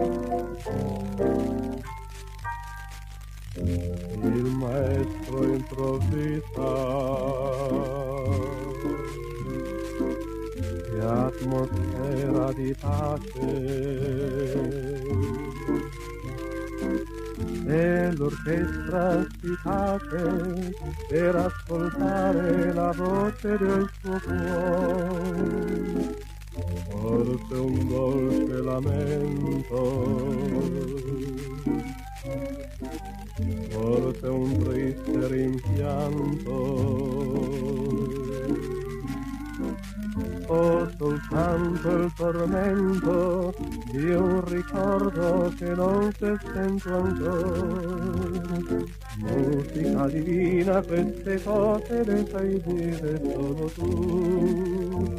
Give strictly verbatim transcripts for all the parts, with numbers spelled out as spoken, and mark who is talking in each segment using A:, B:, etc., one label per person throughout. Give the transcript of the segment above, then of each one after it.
A: Il maestro improvvisa, che atmosfera di pace, e l'orchestra si tace per ascoltare la voce del suo cuore. Forse un dolce lamento, forse un triste rimpianto, o soltanto il tormento di un ricordo che non si sento ancora. Musica divina, queste cose le sai dire solo tu.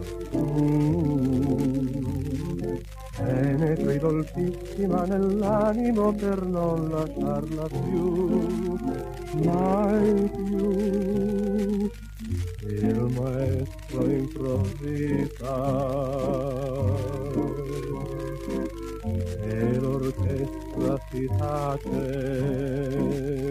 A: Penetri dolcissima nell'animo per non lasciarla più, mai più. Il maestro improvvisa e l'orchestra si tace,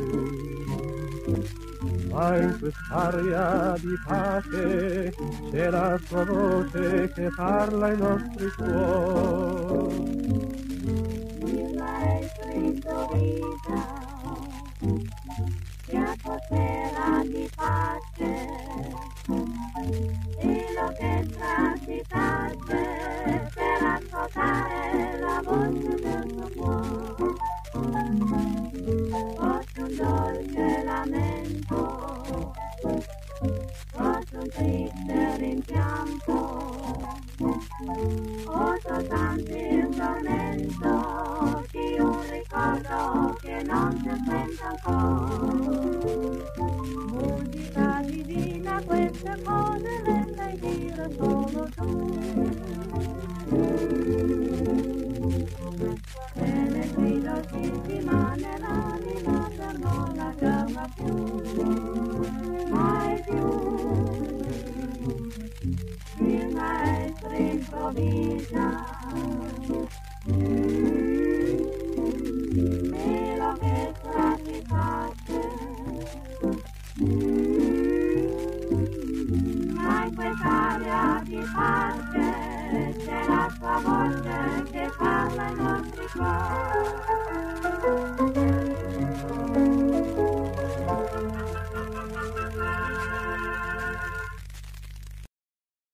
A: ma in quest'aria di pace c'è la sua voce che parla ai nostri cuori.
B: Il maestro improvvisa che atmosfera di pace e l'orchestra si tace per ascoltare la voce del suo cuore. Forse un dolce lamento, forse un triste rimpianto, o soltanto il tormento di un ricordo che non si sente ancora. Musica divina, queste cose le sai dire solo tu. Penetri dolcissima nell'anima per non lasciarla più, mai più. Il maestro improvvisa e l'orchestra si tace, ma in quest'aria di pace c'è la sua voce che parla ai nostri cuori.